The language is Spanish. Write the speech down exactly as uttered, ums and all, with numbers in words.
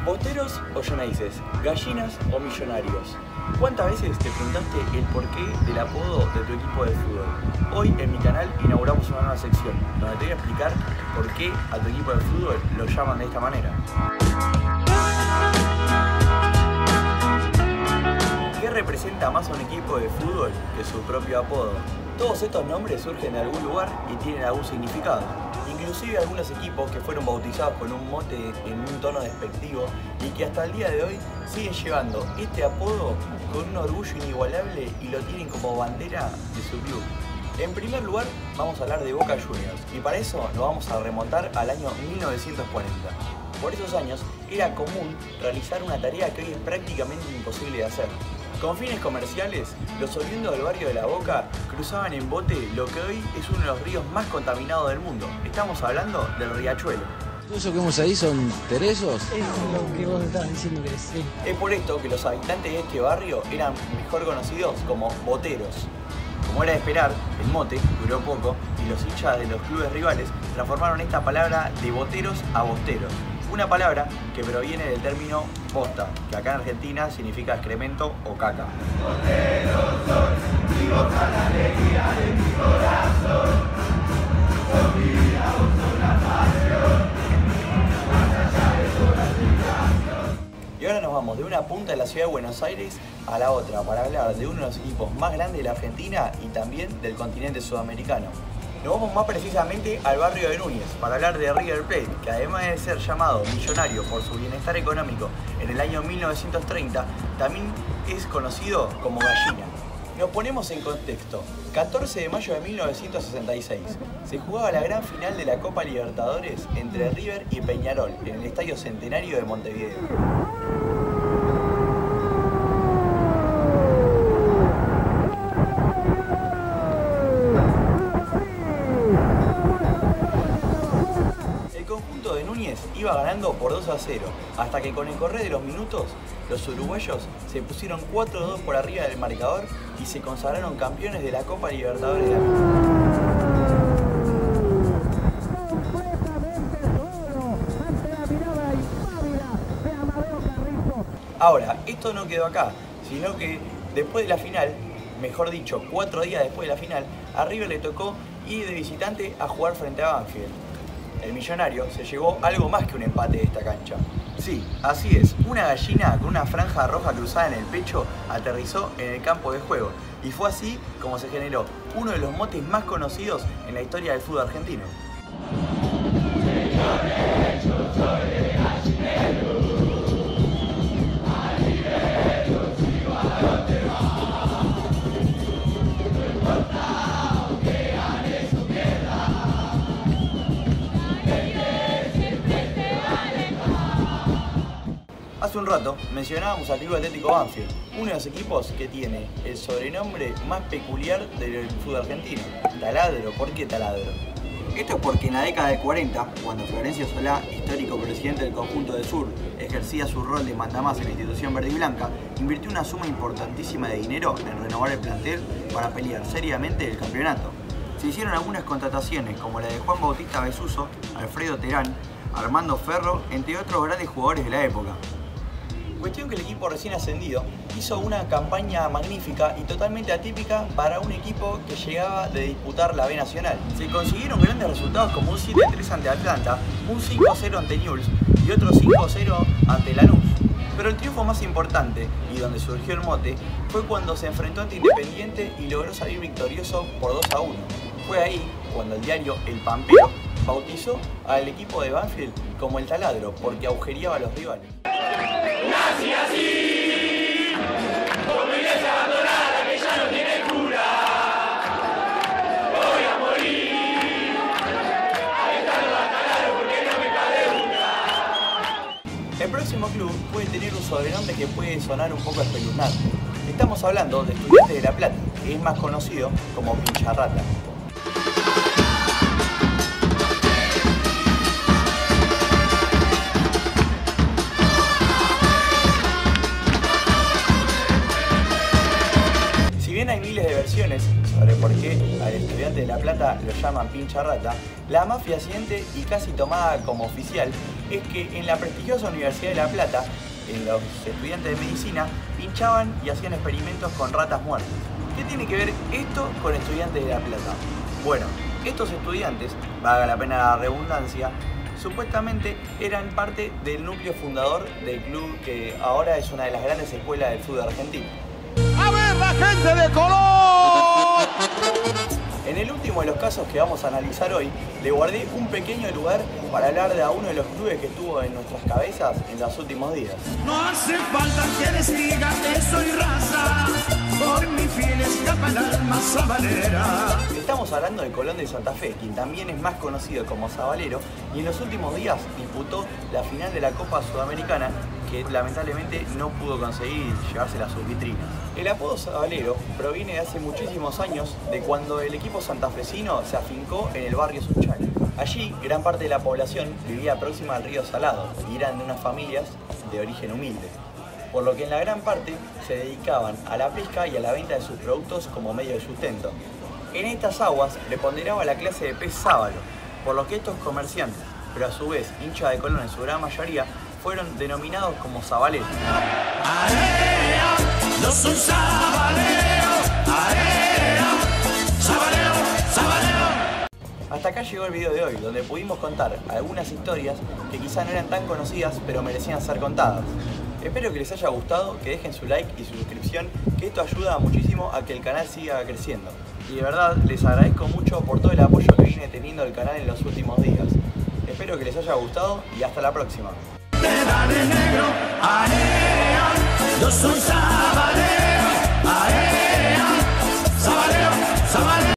¿Bosteros o Genesis? ¿Gallinas o Millonarios? ¿Cuántas veces te preguntaste el porqué del apodo de tu equipo de fútbol? Hoy en mi canal inauguramos una nueva sección donde te voy a explicar por qué a tu equipo de fútbol lo llaman de esta manera. ¿Qué representa más a un equipo de fútbol que su propio apodo? Todos estos nombres surgen de algún lugar y tienen algún significado. Inclusive algunos equipos que fueron bautizados con un mote en un tono despectivo y que hasta el día de hoy siguen llevando este apodo con un orgullo inigualable y lo tienen como bandera de su club. En primer lugar vamos a hablar de Boca Juniors y para eso nos vamos a remontar al año mil novecientos cuarenta. Por esos años era común realizar una tarea que hoy es prácticamente imposible de hacer. Con fines comerciales, los oriundos del barrio de La Boca cruzaban en bote lo que hoy es uno de los ríos más contaminados del mundo. Estamos hablando del Riachuelo. ¿Todo eso que vemos ahí son teresos? Es lo que vos estabas diciendo que sí. Es por esto que los habitantes de este barrio eran mejor conocidos como boteros. Como era de esperar, el mote duró poco y los hinchas de los clubes rivales transformaron esta palabra de boteros a bosteros. Una palabra que proviene del término bosta, que acá en Argentina significa excremento o caca. Boteros son, y goza la alegría de mi corazón. Son vida, son la pasión, más allá de toda explicación. Y ahora nos vamos de una punta de la ciudad de Buenos Aires a la otra para hablar de uno de los equipos más grandes de la Argentina y también del continente sudamericano. Nos vamos más precisamente al barrio de Núñez para hablar de River Plate, que además de ser llamado millonario por su bienestar económico en el año mil novecientos treinta, también es conocido como Gallina. Nos ponemos en contexto. catorce de mayo de mil novecientos sesenta y seis se jugaba la gran final de la Copa Libertadores entre River y Peñarol en el Estadio Centenario de Montevideo. Iba ganando por dos a cero, hasta que con el correr de los minutos, los uruguayos se pusieron cuatro a dos por arriba del marcador y se consagraron campeones de la Copa Libertadores de América. Ahora, esto no quedó acá, sino que después de la final, mejor dicho, cuatro días después de la final, a River le tocó ir de visitante a jugar frente a Banfield. El millonario se llevó algo más que un empate de esta cancha. Sí, así es, una gallina con una franja roja cruzada en el pecho aterrizó en el campo de juego y fue así como se generó uno de los motes más conocidos en la historia del fútbol argentino. Hace un rato mencionábamos al Club Atlético Banfield, uno de los equipos que tiene el sobrenombre más peculiar del fútbol argentino, Taladro. ¿Por qué Taladro? Esto es porque en la década del cuarenta, cuando Florencio Solá, histórico presidente del conjunto del Sur, ejercía su rol de mandamás en la institución verde y blanca, invirtió una suma importantísima de dinero en renovar el plantel para pelear seriamente el campeonato. Se hicieron algunas contrataciones como la de Juan Bautista Besuso, Alfredo Terán, Armando Ferro, entre otros grandes jugadores de la época. Cuestión que el equipo recién ascendido hizo una campaña magnífica y totalmente atípica para un equipo que llegaba de disputar la B Nacional. Se consiguieron grandes resultados como un siete a tres ante Atlanta, un cinco a cero ante Newell's y otro cinco a cero ante Lanús. Pero el triunfo más importante, y donde surgió el mote, fue cuando se enfrentó ante Independiente y logró salir victorioso por dos a uno. Fue ahí cuando el diario El Pampero bautizó al equipo de Banfield como el Taladro, porque agujereaba a los rivales. Nací así, como iglesia abandonada que ya no tiene cura. Voy a morir, alentando a Taladro porque no me cabe una. El próximo club puede tener un sobrenombre que puede sonar un poco espeluznante. Estamos hablando de Estudiantes de La Plata, que es más conocido como Pincharrata. Si bien hay miles de versiones sobre por qué al Estudiantes Estudiantes de La Plata lo llaman pincha rata, la mafia siguiente y casi tomada como oficial es que en la prestigiosa Universidad de La Plata, en los estudiantes de medicina, pinchaban y hacían experimentos con ratas muertas. ¿Qué tiene que ver esto con Estudiantes de La Plata? Bueno, estos estudiantes, valga la pena la redundancia, supuestamente eran parte del núcleo fundador del club que ahora es una de las grandes escuelas del fútbol argentino. ¡A ver la gente de color! En el último de los casos que vamos a analizar hoy, le guardé un pequeño lugar para hablar de a uno de los clubes que estuvo en nuestras cabezas en los últimos días. No hace falta que les diga que soy raza, por mi piel escapa el alma sabalera. Estamos hablando de Colón de Santa Fe, quien también es más conocido como Sabalero, y en los últimos días disputó la final de la Copa Sudamericana, que lamentablemente no pudo conseguir llevársela a sus vitrinas. El apodo Sabalero proviene de hace muchísimos años, de cuando el equipo santafesino se afincó en el barrio Suchal. Allí, gran parte de la población vivía próxima al río Salado y eran de unas familias de origen humilde, por lo que en la gran parte se dedicaban a la pesca y a la venta de sus productos como medio de sustento. En estas aguas preponderaba la clase de pez sábalo, por lo que estos comerciantes, pero a su vez hinchas de Colón en su gran mayoría, fueron denominados como sabaleros. ¡Area! Yo soy sabalero, ¡area! ¡Sabalero, sabalero! Hasta acá llegó el video de hoy, donde pudimos contar algunas historias que quizá no eran tan conocidas, pero merecían ser contadas. Espero que les haya gustado, que dejen su like y su suscripción, que esto ayuda muchísimo a que el canal siga creciendo. Y de verdad, les agradezco mucho por todo el apoyo que viene teniendo el canal en los últimos días. Espero que les haya gustado y hasta la próxima. Dale negro, area, yo soy sabalero, area, sabalero, sabalero.